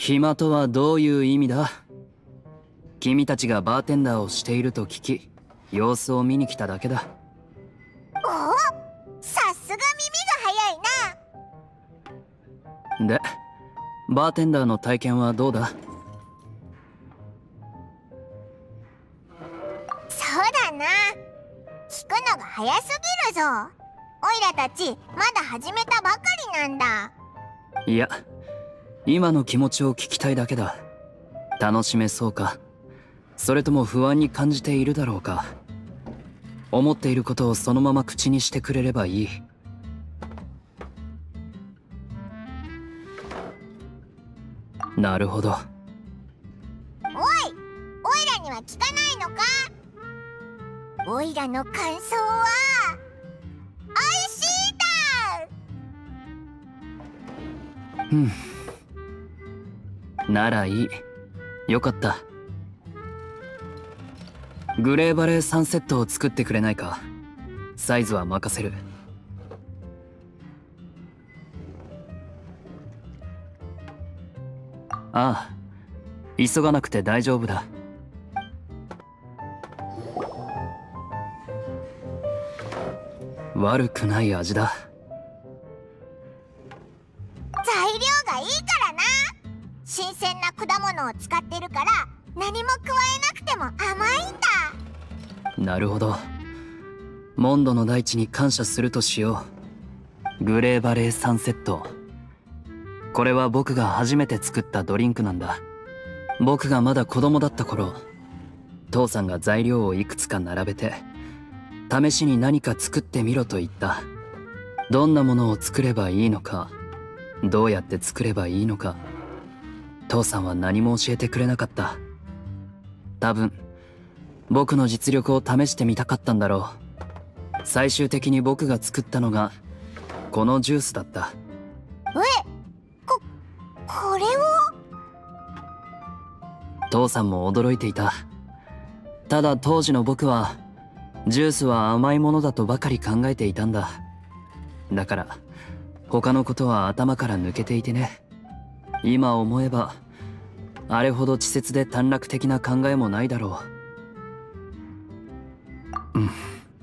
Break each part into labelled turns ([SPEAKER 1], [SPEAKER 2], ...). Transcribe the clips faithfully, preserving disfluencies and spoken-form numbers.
[SPEAKER 1] 暇とはどういう意味だ？君たちがバーテンダーをしていると聞き、様子を見に来ただけだ。
[SPEAKER 2] おお、さすが耳が早いな。
[SPEAKER 1] で、バーテンダーの体験はどうだ？
[SPEAKER 2] そうだな、聞くのが早すぎるぞ。オイラたちまだ始めたばかりなんだ。
[SPEAKER 1] いや、今の気持ちを聞きたいだけだ。楽しめそうか、それとも不安に感じているだろうか。思っていることをそのまま口にしてくれればいい。なるほど。
[SPEAKER 2] おい、オイラには聞かないのか？オイラの感想はおいしいだ。
[SPEAKER 1] うんならいい。よかった。グレーバレーサンセットを作ってくれないか。サイズは任せる。ああ、急がなくて大丈夫だ。悪くない味だ。
[SPEAKER 2] 材料がいいからな。新鮮な果物を使ってるから何も加えなくても甘いんだ。
[SPEAKER 1] なるほど。モンドの大地に感謝するとしよう。グレーバレーサンセット、これは僕が初めて作ったドリンクなんだ。僕がまだ子供だった頃、父さんが材料をいくつか並べて試しに何か作ってみろと言った。どんなものを作ればいいのか、どうやって作ればいいのか、父さんは何も教えてくれなかった。多分僕の実力を試してみたかったんだろう。最終的に僕が作ったのがこのジュースだった。
[SPEAKER 2] え、こ、これを？
[SPEAKER 1] 父さんも驚いていた。ただ当時の僕はジュースは甘いものだとばかり考えていたんだ。だから他のことは頭から抜けていてね。今思えばあれほど稚拙で短絡的な考えもないだろう。うん。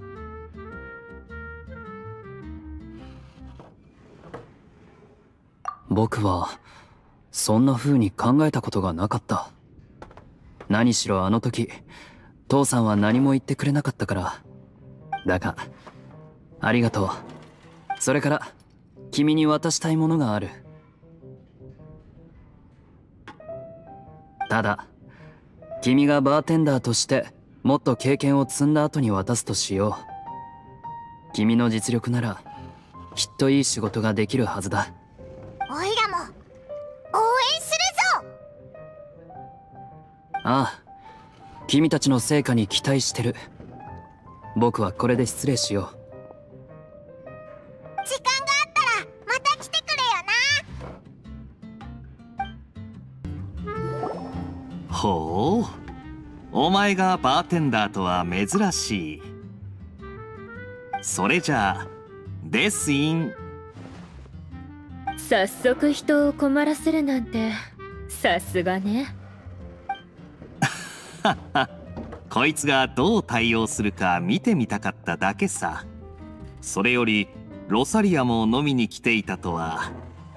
[SPEAKER 1] 僕はそんな風に考えたことがなかった。何しろあの時父さんは何も言ってくれなかったから。だがありがとう。それから君に渡したいものがある。ただ君がバーテンダーとしてもっと経験を積んだ後に渡すとしよう。君の実力ならきっといい仕事ができるはずだ。
[SPEAKER 2] オイラも応援するぞ。
[SPEAKER 1] ああ、君たちの成果に期待してる。僕はこれで失礼しよう。
[SPEAKER 2] 時間があったらまた来てくれよな。
[SPEAKER 3] ほう、お前がバーテンダーとは珍しい。それじゃあデスイン。
[SPEAKER 4] 早速人を困らせるなんてさすがね。
[SPEAKER 3] こいつがどう対応するか見てみたかっただけさ。それよりロサリアも飲みに来ていたとは。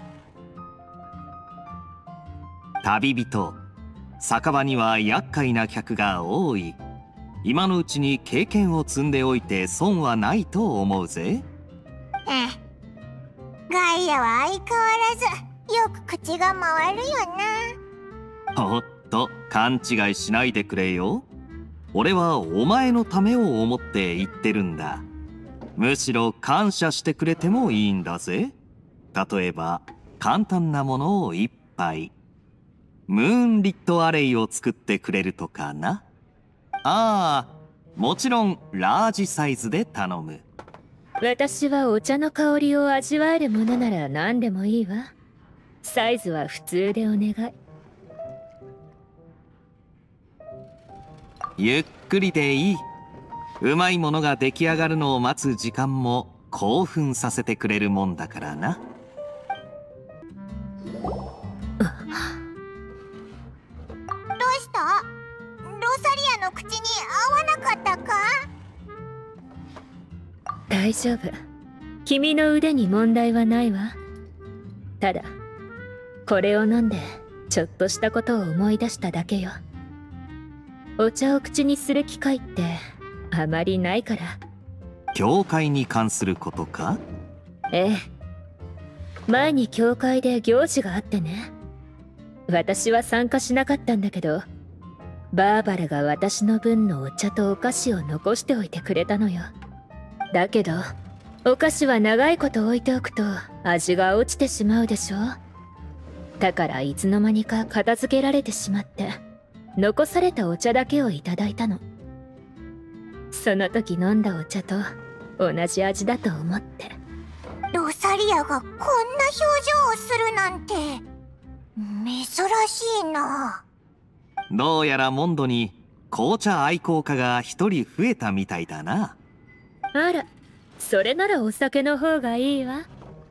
[SPEAKER 3] 旅人、酒場には厄介な客が多い。今のうちに経験を積んでおいて損はないと思うぜ。
[SPEAKER 2] ええ、ガイアは相変わらずよく口が回るよな。
[SPEAKER 3] おっと、勘違いしないでくれよ。俺はお前のためを思って言ってるんだ。むしろ感謝してくれてもいいんだぜ。例えば簡単なものを一杯、ムーンリットアレイを作ってくれるとかな。ああ、もちろんラージサイズで頼む。
[SPEAKER 4] 私はお茶の香りを味わえるものなら何でもいいわ。サイズは普通でお願い。
[SPEAKER 3] ゆっくりでいい。うまいものが出来上がるのを待つ時間も興奮させてくれるもんだからな。
[SPEAKER 2] したロサリアの口に合わなかったか？
[SPEAKER 4] 大丈夫。君の腕に問題はないわ。ただこれを飲んでちょっとしたことを思い出しただけよ。お茶を口にする機会ってあまりないから。
[SPEAKER 3] 教会に関することか？
[SPEAKER 4] ええ。前に教会で行事があってね。私は参加しなかったんだけど、バーバラが私の分のお茶とお菓子を残しておいてくれたのよ。だけどお菓子は長いこと置いておくと味が落ちてしまうでしょ。だからいつの間にか片付けられてしまって、残されたお茶だけをいただいたの。その時飲んだお茶と同じ味だと思って。
[SPEAKER 2] ロサリアがこんな表情をするなんて珍しいな。
[SPEAKER 3] どうやらモンドに紅茶愛好家が一人増えたみたいだな。
[SPEAKER 4] あら、それならお酒の方がいいわ。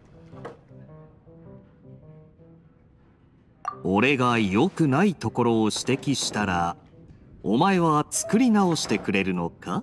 [SPEAKER 3] 俺が良くないところを指摘したら、お前は作り直してくれるのか？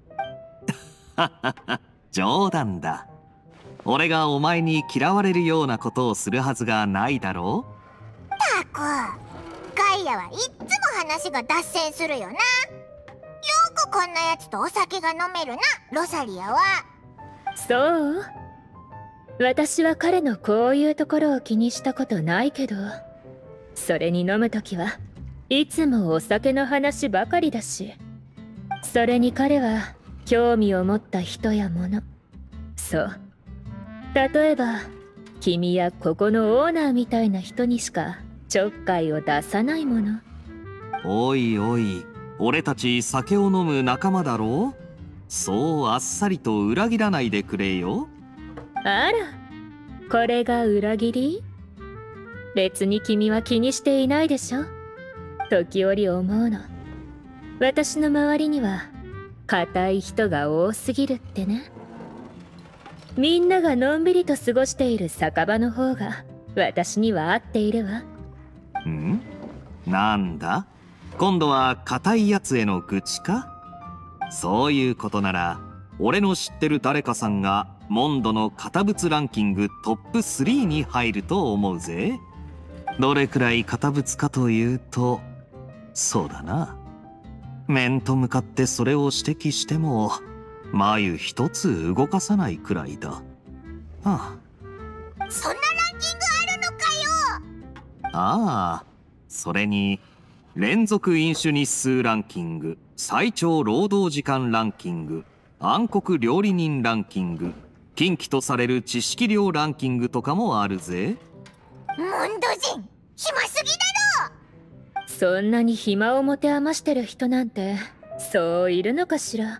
[SPEAKER 3] 冗談だ。俺がお前に嫌われるようなことをするはずがないだろう。
[SPEAKER 2] たく、ガイアはいっつも話が脱線するよな。よくこんなやつとお酒が飲めるな、ロサリアは。
[SPEAKER 4] そう？私は彼のこういうところを気にしたことないけど、それに飲むときはいつもお酒の話ばかりだし、それに彼は興味を持った人や物、そう、例えば君やここのオーナーみたいな人にしかちょっかいを出さないもの。
[SPEAKER 3] おいおい、俺たち酒を飲む仲間だろう。そうあっさりと裏切らないでくれよ。
[SPEAKER 4] あら、これが裏切り？別に君は気にしていないでしょ。時折思うの。私の周りには固い人が多すぎるってね。みんながのんびりと過ごしている酒場の方が私には合っているわ。
[SPEAKER 3] ん？なんだ？今度は固いやつへの愚痴か？そういうことなら俺の知ってる誰かさんがモンドの堅物ランキングトップスリーに入ると思うぜ。どれくらい堅物かというと、そうだな、面と向かってそれを指摘しても眉一つ動かさないくらいだ。あ
[SPEAKER 2] あ、そんなランキングあるのかよ。
[SPEAKER 3] ああ、それに連続飲酒日数ランキング、最長労働時間ランキング、暗黒料理人ランキング、禁忌とされる知識量ランキングとかもあるぜ。
[SPEAKER 2] モンド人、暇すぎだろ。
[SPEAKER 4] そんなに暇を持て余してる人なんてそういるのかしら。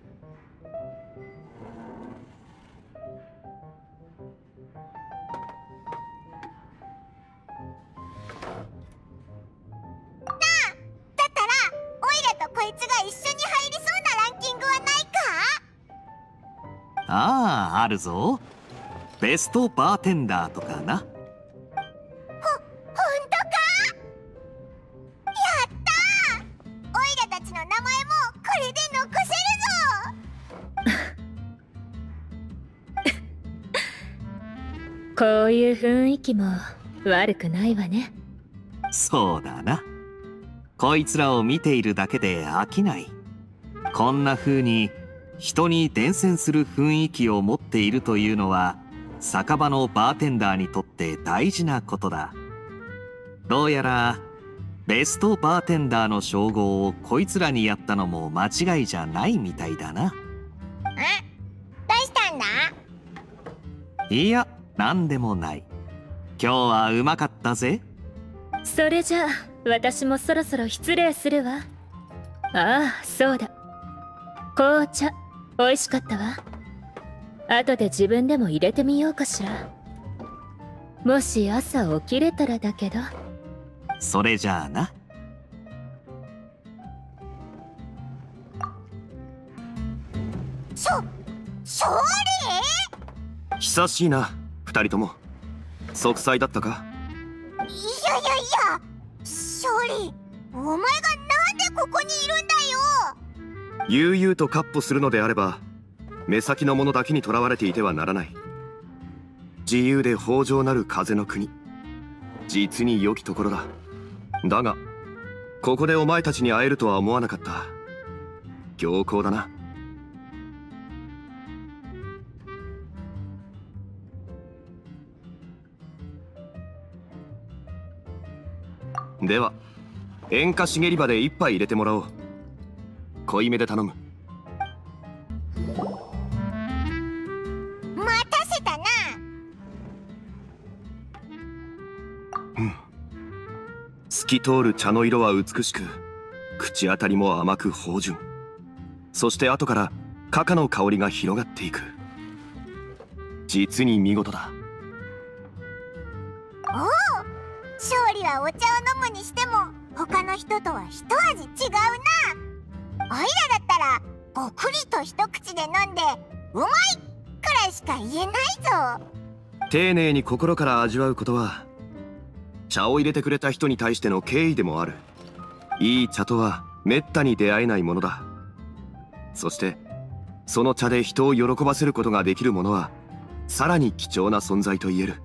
[SPEAKER 3] ああ、あるぞ。ベストバーテンダーとかな。
[SPEAKER 2] ほ、ほんとか？やったー！オイラたちの名前もこれで残せるぞ。
[SPEAKER 4] こういう雰囲気も悪くないわね。
[SPEAKER 3] そうだな。こいつらを見ているだけで飽きない。こんな風に人に伝染する雰囲気を持っているというのは酒場のバーテンダーにとって大事なことだ。どうやらベストバーテンダーの称号をこいつらにやったのも間違いじゃないみたいだな。
[SPEAKER 2] え？どうしたんだ？
[SPEAKER 3] いや、なんでもない。今日はうまかったぜ。
[SPEAKER 4] それじゃあ私もそろそろ失礼するわ。ああ、そうだ、紅茶美味しかったわ。後で自分でも入れてみようかしら。もし朝起きれたらだけど。
[SPEAKER 3] それじゃあな。
[SPEAKER 2] しょ、勝利？
[SPEAKER 5] 久しいな、二人とも。息災だったか？
[SPEAKER 2] いやいやいや、勝利、お前がなんで
[SPEAKER 5] 悠々と闊歩するのであれば目先のものだけにとらわれていてはならない。自由で豊穣なる風の国、実に良きところだ。だがここでお前たちに会えるとは思わなかった。強行だな。では演歌茂り場で一杯入れてもらおう。濃いめで頼む。
[SPEAKER 2] 待たせたな。
[SPEAKER 5] うん。透き通る茶の色は美しく、口当たりも甘く芳醇。そして後からカカの香りが広がっていく。実に見事だ。
[SPEAKER 2] おお、勝利はお茶を飲むにしても他の人とは一味違うな。おいらだったらごくりと一口で飲んでうまいくらいしか言えないぞ。
[SPEAKER 5] 丁寧に心から味わうことは茶を入れてくれた人に対しての敬意でもある。いい茶とはめったに出会えないものだ。そしてその茶で人を喜ばせることができるものはさらに貴重な存在と言える。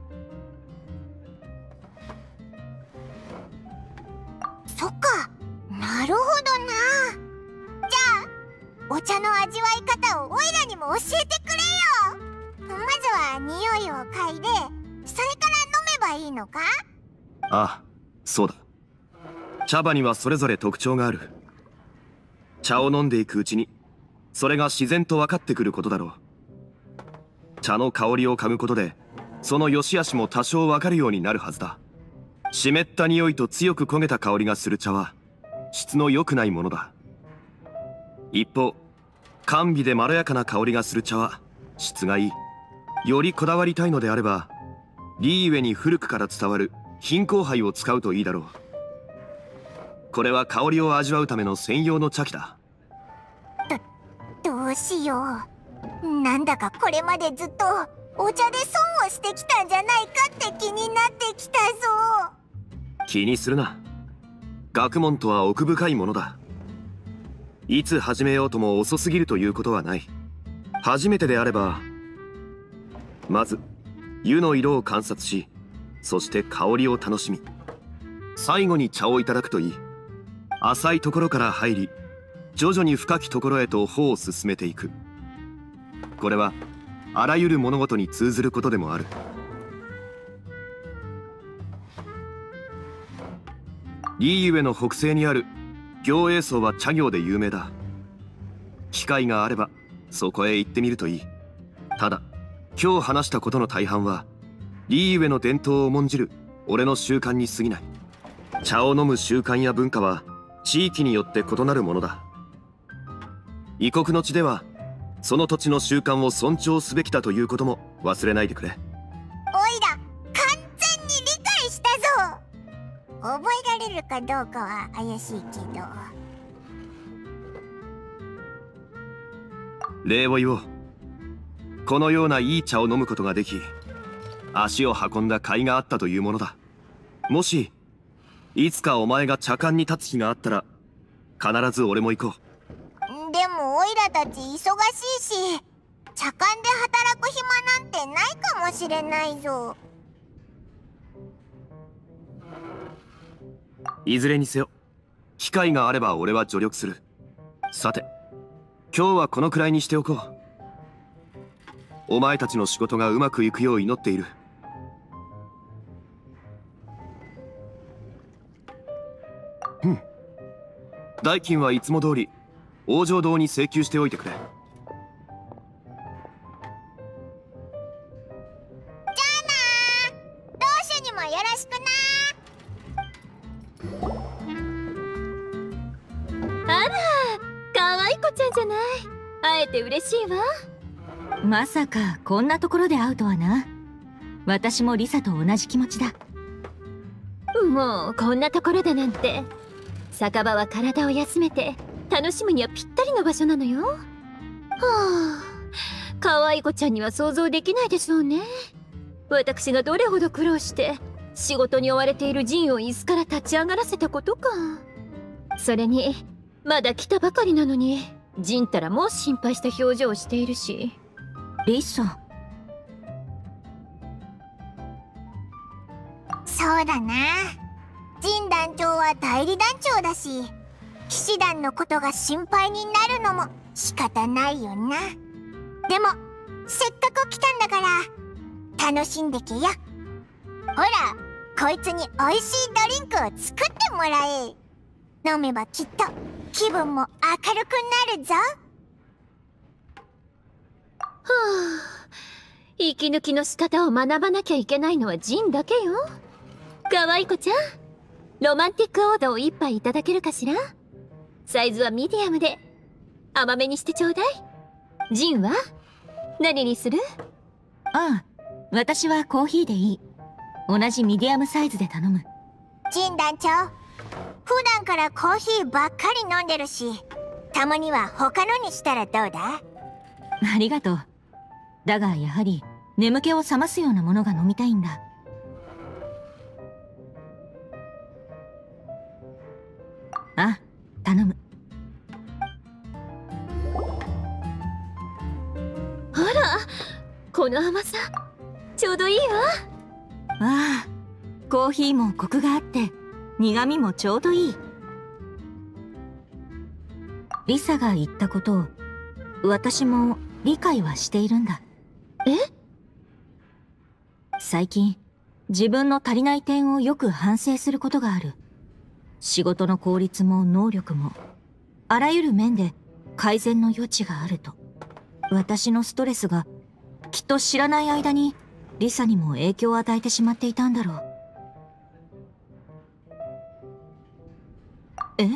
[SPEAKER 2] そっか、なるほどな。じゃあお茶の味わい方をおいらにも教えてくれよ。まずは匂いを嗅いでそれから飲めばいいのか？
[SPEAKER 5] ああ、そうだ。茶葉にはそれぞれ特徴がある。茶を飲んでいくうちにそれが自然と分かってくることだろう。茶の香りを嗅ぐことでその良し悪しも多少分かるようになるはずだ。湿った匂いと強く焦げた香りがする茶は質の良くないものだ。一方甘美でまろやかな香りがする茶は質がいい。よりこだわりたいのであればリーウェに古くから伝わる品香杯を使うといいだろう。これは香りを味わうための専用の茶器だ。
[SPEAKER 2] ど、どうしよう。なんだかこれまでずっとお茶で損をしてきたんじゃないかって気になってきたぞ。
[SPEAKER 5] 気にするな。学問とは奥深いものだ。いつ始めようとも遅すぎるということはない。初めてであればまず湯の色を観察し、そして香りを楽しみ、最後に茶をいただくといい。浅いところから入り徐々に深きところへと歩を進めていく。これはあらゆる物事に通ずることでもある。リーウェの北西にある行栄荘は茶業で有名だ。機会があればそこへ行ってみるといい。ただ今日話したことの大半はリーウェの伝統を重んじる俺の習慣に過ぎない。茶を飲む習慣や文化は地域によって異なるものだ。異国の地ではその土地の習慣を尊重すべきだということも忘れないでくれ。
[SPEAKER 2] おいら完全に理解したぞ。覚えられるかどうかは怪しいけど。
[SPEAKER 5] 礼を言おう。このようないい茶を飲むことができ足を運んだ甲斐があったというものだ。もしいつかお前が茶館に立つ日があったら必ず俺も行こう。
[SPEAKER 2] でもオイラたち忙しいし茶館で働く暇なんてないかもしれないぞ。
[SPEAKER 5] いずれにせよ機会があれば俺は助力する。さて今日はこのくらいにしておこう。お前たちの仕事がうまくいくよう祈っている。うん。代金はいつも通り往生堂に請求しておいてくれ。
[SPEAKER 2] じゃあなー。同種にもよろしく
[SPEAKER 4] な。あら、可愛い子ちゃんじゃない。会えて嬉しいわ。
[SPEAKER 6] まさかこんなところで会うとはな。私もリサと同じ気持ちだ。
[SPEAKER 4] もうこんなところだなんて。酒場は体を休めて楽しむにはぴったりの場所なのよ。はあ、可愛い子ちゃんには想像できないでしょうね。私がどれほど苦労して仕事に追われているジンを椅子から立ち上がらせたことか。それにまだ来たばかりなのにジンったらもう心配した表情をしているし。
[SPEAKER 6] リサ。
[SPEAKER 2] そうだな。ジン団長は代理団長だし、騎士団のことが心配になるのも仕方ないよな。でもせっかく来たんだから楽しんでけよ。ほら、こいつにおいしいドリンクを作ってもらえ。飲めばきっと気分も明るくなるぞ。
[SPEAKER 4] はあ、息抜きの仕方を学ばなきゃいけないのはジンだけよ。可愛い子ちゃん、ロマンティックオードを一杯いただけるかしら。サイズはミディアムで甘めにしてちょうだい。ジンは何にする？
[SPEAKER 6] ああ、私はコーヒーでいい。同じミディアムサイズで頼む。
[SPEAKER 2] ジン団長、普段からコーヒーばっかり飲んでるし、たまには他のにしたらどうだ？
[SPEAKER 6] ありがとう。だがやはり眠気を覚ますようなものが飲みたいんだ。あ、頼む。
[SPEAKER 4] ほら、この甘さちょうどいいわ。
[SPEAKER 6] ああ、コーヒーもコクがあって苦味もちょうどいい。リサが言ったことを私も理解はしているんだ。
[SPEAKER 4] え？
[SPEAKER 6] 最近自分の足りない点をよく反省することがある。仕事の効率も能力もあらゆる面で改善の余地があると。私のストレスがきっと知らない間にリサにも影響を与えてしまっていたんだろう。え？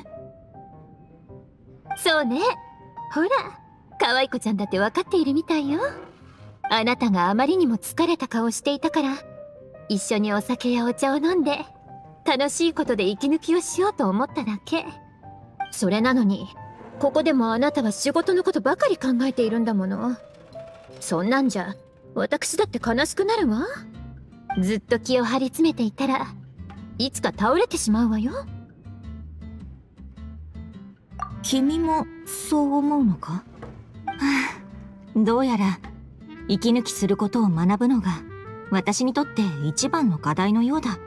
[SPEAKER 4] そうね。ほら、可愛い子ちゃんだって分かっているみたいよ。あなたがあまりにも疲れた顔していたから、一緒にお酒やお茶を飲んで楽しいことで息抜きをしようと思っただけ。それなのにここでもあなたは仕事のことばかり考えているんだもの。そんなんじゃ私だって悲しくなるわ。ずっと気を張り詰めていたらいつか倒れてしまうわよ。
[SPEAKER 6] 君もそう思うのか？はあ、どうやら息抜きすることを学ぶのが私にとって一番の課題のようだ。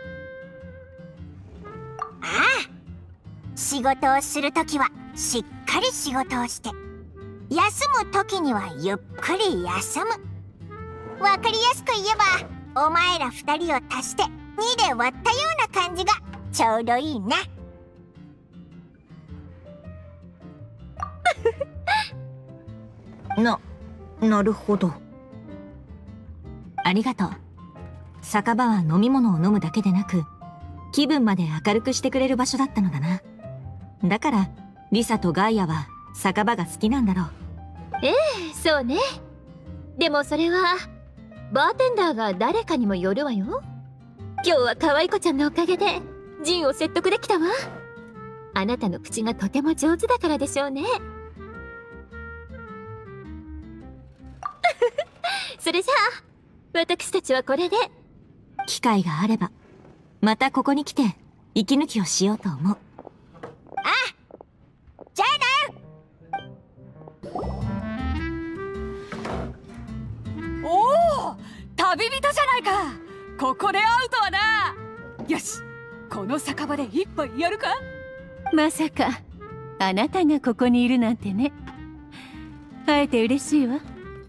[SPEAKER 2] ああ、仕事をするときはしっかり仕事をして、休むときにはゆっくり休む。わかりやすく言えば、お前ら二人を足してにで割ったような感じがちょうどいいな。
[SPEAKER 6] な、なるほど。ありがとう。酒場は飲み物を飲むだけでなく、気分まで明るくしてくれる場所だったのだな。だから、リサとガイアは酒場が好きなんだろう。
[SPEAKER 4] ええ、そうね。でもそれは、バーテンダーが誰かにもよるわよ。今日は可愛い子ちゃんのおかげで、ジンを説得できたわ。あなたの口がとても上手だからでしょうね。それじゃあ私たちはこれで。
[SPEAKER 6] 機会があればまたここに来て息抜きをしようと思う。
[SPEAKER 2] あ、じゃあな。
[SPEAKER 7] おお、旅人じゃないか。ここで会うとはな。よし、この酒場で一杯やるか。
[SPEAKER 8] まさかあなたがここにいるなんてね。会えて嬉しいわ。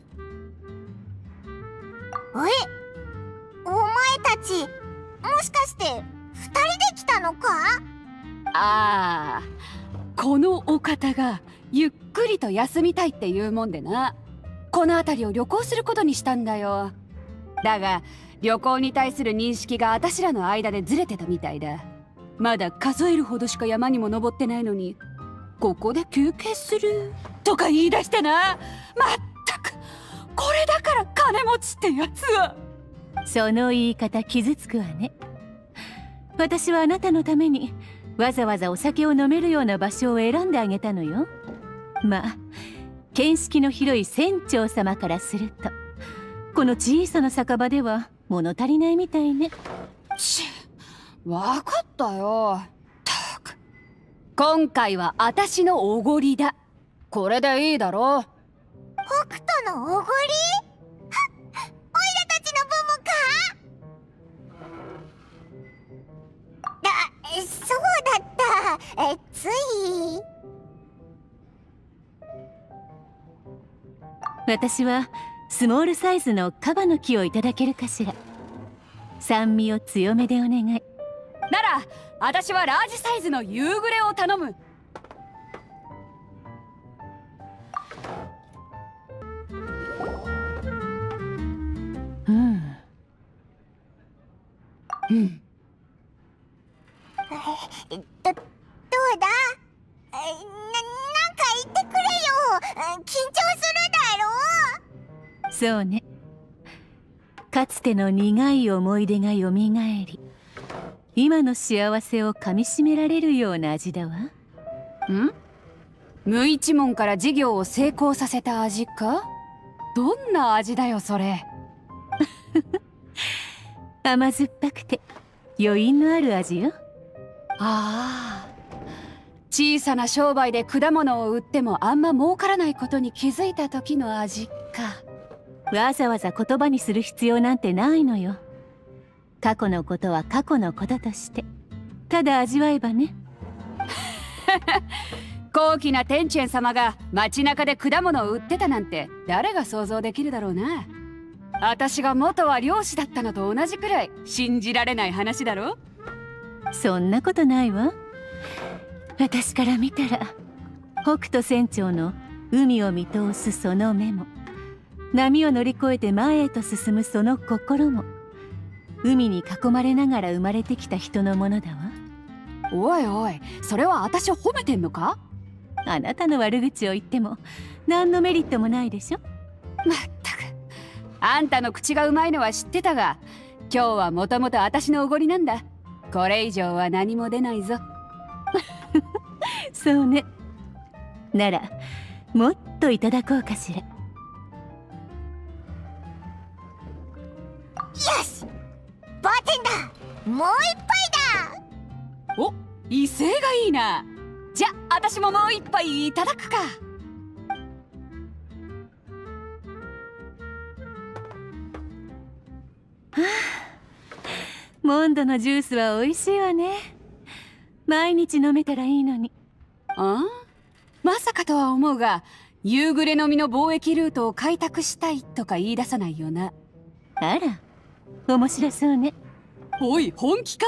[SPEAKER 2] え、お前たちもしかして二人で来たのか？
[SPEAKER 7] ああ、このお方がゆっくりと休みたいっていうもんでな、この辺りを旅行することにしたんだよ。だが旅行に対する認識があたしらの間でずれてたみたいだ。まだ数えるほどしか山にも登ってないのに、ここで休憩するとか言い出してな。まったく、これだから金持ちってやつは。
[SPEAKER 8] その言い方傷つくわね。私はあなたのためにわざわざお酒を飲めるような場所を選んであげたのよ。まあ見識の広い船長様からするとこの小さな酒場では物足りないみたいね。
[SPEAKER 7] ちっ、わかったよ。たく、今回はあたしのおごりだ。 これでいいだろ。
[SPEAKER 2] 北斗のおごり？はっ、オイラたちの分もか？だ、そうだった。え、つい。
[SPEAKER 8] 私はスモールサイズのカバの木をいただけるかしら。酸味を強めでお願い。
[SPEAKER 7] なら私はラージサイズの夕暮れを頼む。
[SPEAKER 8] うん
[SPEAKER 7] うん。
[SPEAKER 2] ど、どうだ？え、な、なんか言ってくれよ。緊張するだろ？
[SPEAKER 8] そうね。かつての苦い思い出がよみがえり、今の幸せをかみしめられるような味だわ。
[SPEAKER 7] ん？無一文から事業を成功させた味か？どんな味だよそれ。
[SPEAKER 8] 甘酸っぱくて余韻のある味よ。
[SPEAKER 7] ああ、小さな商売で果物を売ってもあんま儲からないことに気づいた時の味か。
[SPEAKER 8] わざわざ言葉にする必要なんてないのよ。過去のことは過去のこととしてただ味わえばね。
[SPEAKER 7] 高貴な天チェン様が街中で果物を売ってたなんて誰が想像できるだろうな。私が元は漁師だったのと同じくらい信じられない話だろ。
[SPEAKER 8] そんなことないわ。私から見たら北斗船長の海を見通すその目も、波を乗り越えて前へと進むその心も、海に囲まれながら生まれてきた人のものだわ。
[SPEAKER 7] おいおい、それは私を褒めてんのか？
[SPEAKER 8] あなたの悪口を言っても何のメリットもないでしょ。
[SPEAKER 7] まったく、あんたの口がうまいのは知ってたが、今日はもともと私のおごりなんだ。これ以上は何も出ないぞ。
[SPEAKER 8] そうね。ならもっといただこうかしら。
[SPEAKER 2] よし、バーテンダー、もう一杯だ。
[SPEAKER 7] お、威勢がいいな。じゃあ私ももう一杯いただくか。
[SPEAKER 8] はあ、モンドのジュースは美味しいわね。毎日飲めたらいいのに。
[SPEAKER 7] ああ、まさかとは思うが、夕暮れの実の貿易ルートを開拓したいとか言い出さないよな。
[SPEAKER 8] あら、面白そうね。
[SPEAKER 7] おい、本気か？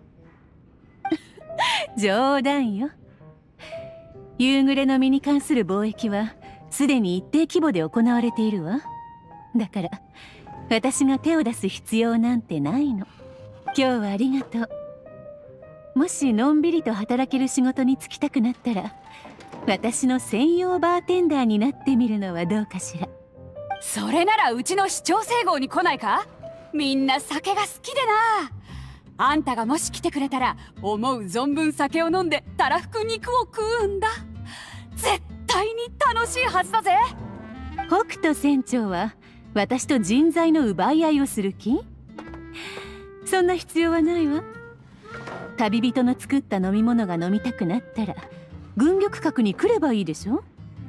[SPEAKER 8] 冗談よ。夕暮れの実に関する貿易はすでに一定規模で行われているわ。だから私が手を出す必要なんてないの。今日はありがとう。もしのんびりと働ける仕事に就きたくなったら、私の専用バーテンダーになってみるのはどうかしら。
[SPEAKER 7] それならうちの市長整合に来ないか？みんな酒が好きでな。あんたがもし来てくれたら、思う存分酒を飲んでたらふく肉を食うんだ。絶対に楽しいはずだぜ。
[SPEAKER 8] 北斗船長は私と人材の奪い合いをする気？そんな必要はないわ。旅人の作った飲み物が飲みたくなったら軍玉閣に来ればいいでしょ。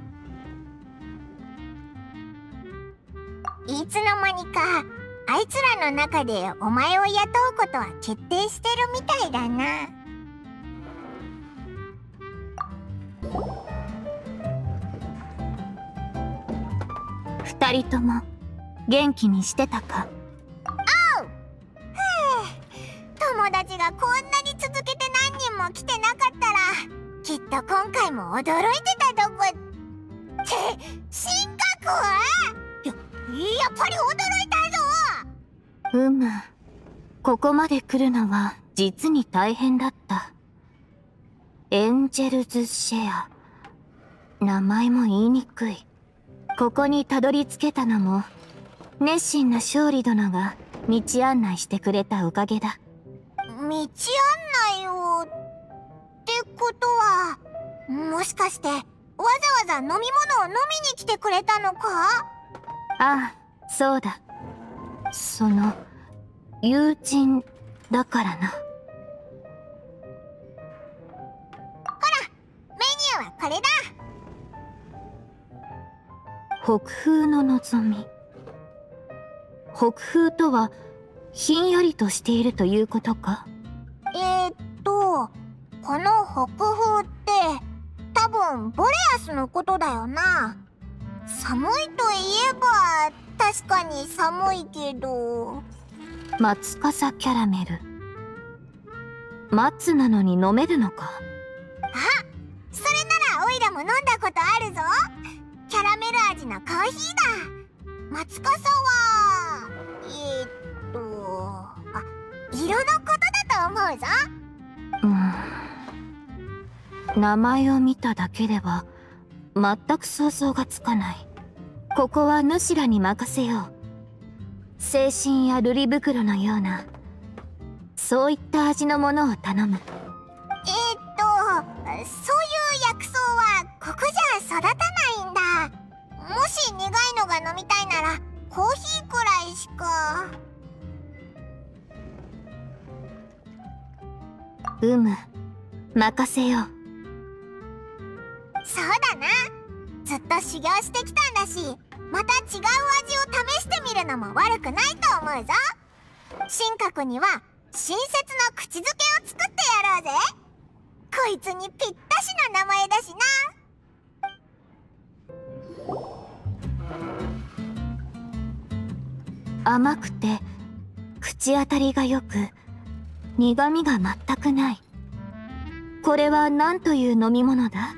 [SPEAKER 2] いつの間にかあいつらの中でお前を雇うことは決定してるみたいだな。
[SPEAKER 6] 二人とも元気にしてたか？
[SPEAKER 2] おう。ふう、友達がこんなに続けて何人も来てなかったら、きっと今回も驚いてたとこ。って進学はや、やっぱり驚いたぞ。
[SPEAKER 6] うむ、ここまで来るのは実に大変だった。エンジェルズシェア、名前も言いにくい。ここにたどり着けたのも熱心な勝利殿が道案内してくれたおかげだ。
[SPEAKER 2] 道案内をってことは、もしかしてわざわざ飲み物を飲みに来てくれたのか？
[SPEAKER 6] ああ、そうだ。その友人だからな。
[SPEAKER 2] ほら、メニューはこれだ。
[SPEAKER 6] 北風の望み。北風とはひんやりとしているということか。
[SPEAKER 2] えー、っとこの北風って多分ボレアスのことだよな。寒いといえば確かに寒いけど。
[SPEAKER 6] 松笠キャラメル。松なのに飲めるのか。
[SPEAKER 2] あ、それならオイラも飲んだことあるぞ。キャラメル味のコーヒーだ。松笠はえー、っとあ、色のことだと思うぞ。
[SPEAKER 6] うん、名前を見ただけでは全く想像がつかない。ここは主らに任せよう。精神や瑠璃袋のようなそういった味のものを頼む。
[SPEAKER 2] えー、っとそういう薬草はここじゃ育たないんだ。もし苦いのが飲みたいならコーヒーくらいしか。
[SPEAKER 6] うむ、任せよう。
[SPEAKER 2] そうだな。ずっと修行してきたんだし、また違う味を試してみるのも悪くないと思うぞ。神格には親切な口づけを作ってやろうぜ。こいつにぴったしの名前だし
[SPEAKER 6] な。甘くて口当たりがよく苦みが全くない。これは何という飲み物だ。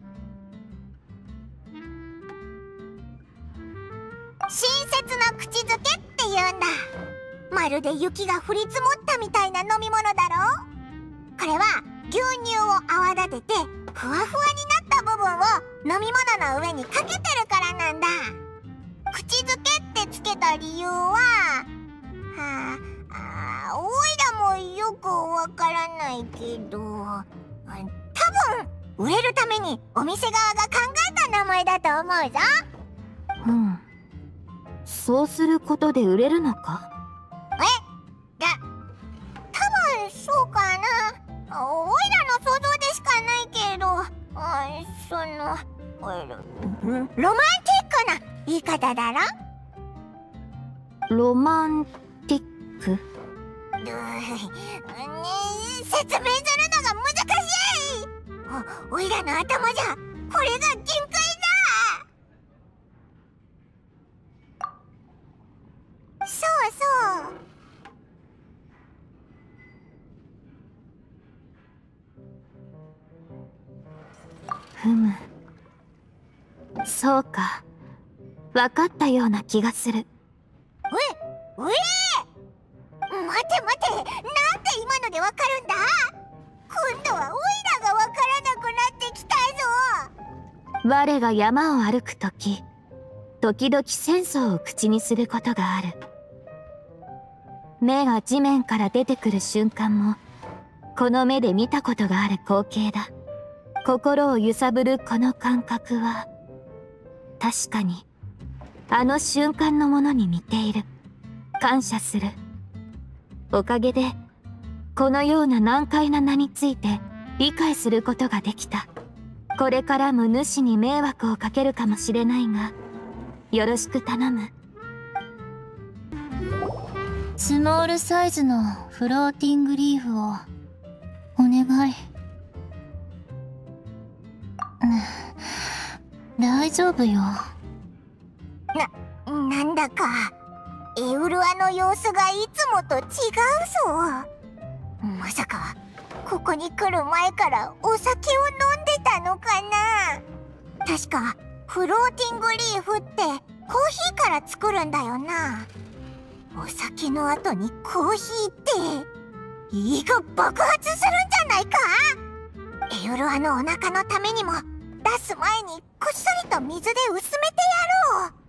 [SPEAKER 2] 親切な口づけって言うんだ。まるで雪が降り積もったみたいな飲み物だろ。これは牛乳を泡立ててふわふわになった部分を飲み物の上にかけてるからなんだ。口づけってつけた理由は、はあ、あおいらもよくわからないけど、多分売れるためにお店側が考えた名前だと思うぞ。
[SPEAKER 6] うん、そうすることで売れるのか。
[SPEAKER 2] え、だ、多分そうかな。おいらの想像でしかないけど、あ、そのロマンティックな言い方だろ。
[SPEAKER 6] ロマンティック。
[SPEAKER 2] うー、ね、説明するのが難しい。お、おいらの頭じゃこれが限界だ。そうそう。
[SPEAKER 6] ふむ、そうか、分かったような気がする。
[SPEAKER 2] え、えー、待て待て、なんで今のでわかるんだ。今度はオイラがわからなくなってきたぞ。
[SPEAKER 6] 我が山を歩くとき、時々戦争を口にすることがある。目が地面から出てくる瞬間もこの目で見たことがある光景だ。心を揺さぶるこの感覚は確かにあの瞬間のものに似ている。感謝する。おかげでこのような難解な名について理解することができた。これからも主に迷惑をかけるかもしれないがよろしく頼む。
[SPEAKER 9] スモールサイズのフローティングリーフをお願い。大丈夫よ。
[SPEAKER 2] な、なんだかエウルアの様子がいつもと違うぞ。まさかここに来る前からお酒を飲んでたのかな。確かフローティングリーフってコーヒーから作るんだよな。お酒の後にコーヒーって胃が爆発するんじゃないか。エウルアのお腹のためにも出す前にこっそりと水で薄めてやろう。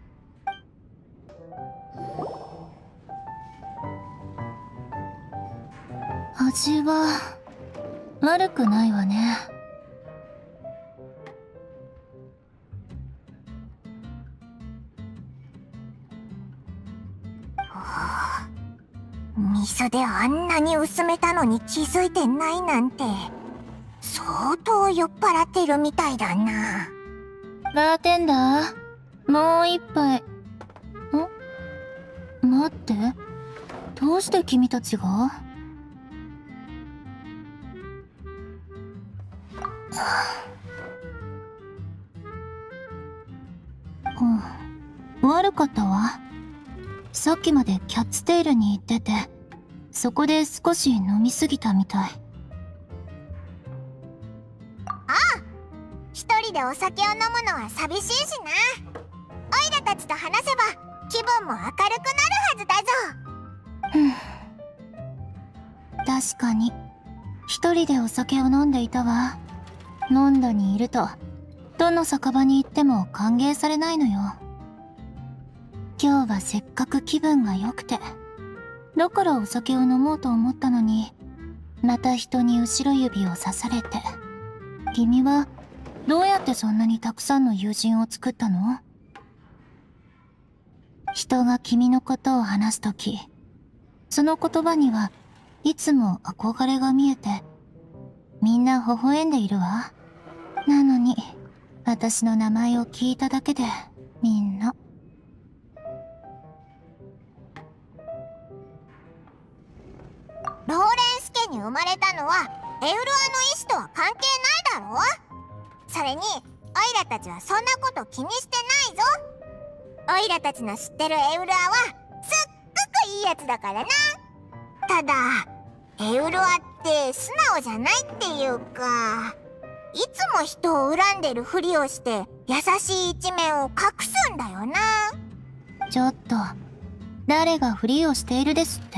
[SPEAKER 9] 味は悪くないわね。
[SPEAKER 2] 水であんなに薄めたのに気づいてないなんて相当酔っ払ってるみたいだな。
[SPEAKER 9] バーテンダー、 もう一杯。ん？待って。どうして君たちが？うん、悪かったわ。さっきまでキャッツテールに行ってて、そこで少し飲みすぎたみたい。
[SPEAKER 2] ああ、一人でお酒を飲むのは寂しいしな。オイラたちと話せば気分も明るくなるはずだぞ。
[SPEAKER 9] 確かに一人でお酒を飲んでいたわ。ノンドにいるとどの酒場に行っても歓迎されないのよ。今日はせっかく気分が良くて、だからお酒を飲もうと思ったのに、また人に後ろ指をさされて。君はどうやってそんなにたくさんの友人を作ったの？人が君のことを話すとき、その言葉にはいつも憧れが見えて、みんな微笑んでいるわ。なのに私の名前を聞いただけでみんな。
[SPEAKER 2] ローレンス家に生まれたのはエウルアの意志とは関係ないだろ。それにオイラたちはそんなこと気にしてないぞ。オイラたちの知ってるエウルアはすっごくいいやつだからな。ただエウルアって素直じゃないっていうか、いつも人を恨んでるふりをして優しい一面を隠すんだよな。
[SPEAKER 9] ちょっと誰がふりをしているですって？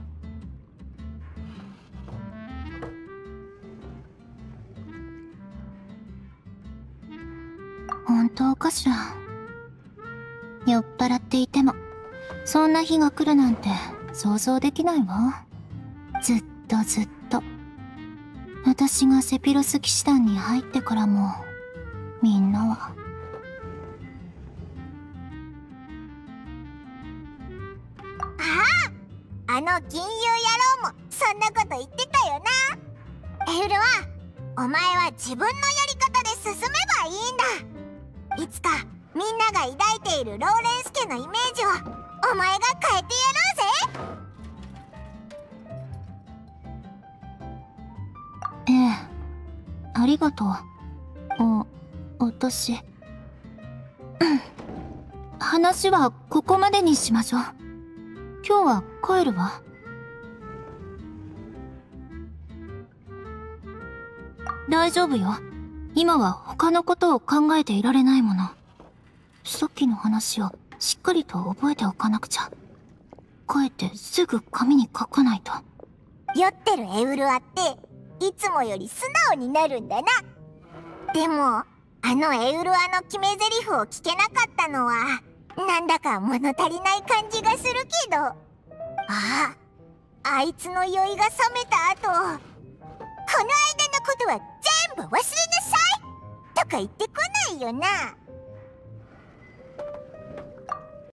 [SPEAKER 9] 本当かしら。酔っ払っていてもそんな日が来るなんて想像できないわ。ずっとずっと私がセピロス騎士団に入ってからもみんなは。
[SPEAKER 2] ああ、あの銀融野郎もそんなこと言ってたよな。エウルはお前は自分のやり方で進めばいいんだ。いつかみんなが抱いているローレンス家のイメージをお前が変えてやろうぜ。
[SPEAKER 9] ええ、ありがとう。お、私、うん、話はここまでにしましょう。今日は帰るわ。大丈夫よ。今は他のことを考えていられないもの。さっきの話をしっかりと覚えておかなくちゃ。帰ってすぐ紙に書かないと。
[SPEAKER 2] 酔ってるエウルアっていつもより素直になるんだな。でもあのエウルアの決め台詞を聞けなかったのはなんだか物足りない感じがするけど、ああ、あいつの酔いが冷めた後、この間のことは全部忘れなさいとか言ってこないよな。